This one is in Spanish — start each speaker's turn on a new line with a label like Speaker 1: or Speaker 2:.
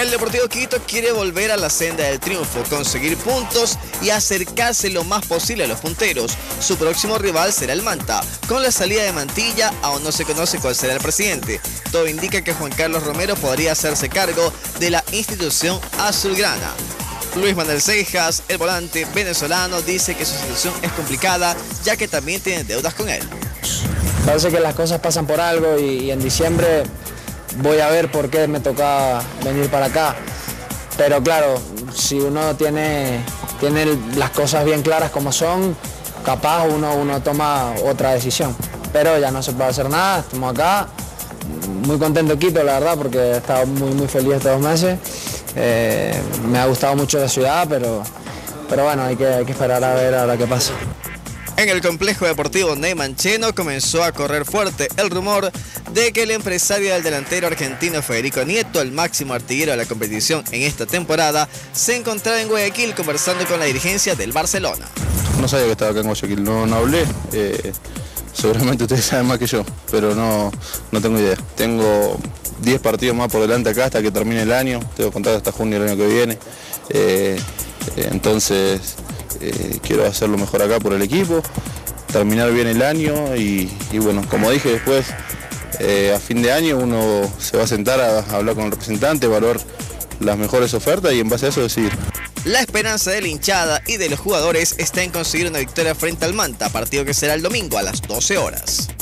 Speaker 1: El Deportivo Quito quiere volver a la senda del triunfo, conseguir puntos y acercarse lo más posible a los punteros. Su próximo rival será el Manta. Con la salida de Mantilla, aún no se conoce cuál será el presidente. Todo indica que Juan Carlos Romero podría hacerse cargo de la institución azulgrana. Luis Manuel Cejas, el volante venezolano, dice que su situación es complicada, ya que también tiene deudas con él.
Speaker 2: Parece que las cosas pasan por algo y en diciembre voy a ver por qué me toca venir para acá. Pero claro, si uno tiene las cosas bien claras como son, capaz uno toma otra decisión. Pero ya no se puede hacer nada, estamos acá. Muy contento Quito, la verdad, porque he estado muy feliz estos 2 meses. Me ha gustado mucho la ciudad, pero bueno, hay que esperar a ver ahora qué pasa.
Speaker 1: En el complejo deportivo Neyman Cheno comenzó a correr fuerte el rumor de que el empresario del delantero argentino Federico Nieto, el máximo artillero de la competición en esta temporada, se encontraba en Guayaquil conversando con la dirigencia del Barcelona.
Speaker 3: No sabía que estaba acá en Guayaquil, no hablé. Seguramente ustedes saben más que yo, pero no tengo idea. Tengo 10 partidos más por delante acá hasta que termine el año. Tengo contrato hasta junio del año que viene. Entonces quiero hacerlo mejor acá por el equipo, terminar bien el año y bueno, como dije después, a fin de año uno se va a sentar a hablar con el representante, evaluar las mejores ofertas y en base a eso decidir.
Speaker 1: La esperanza de la hinchada y de los jugadores está en conseguir una victoria frente al Manta, partido que será el domingo a las 12 horas.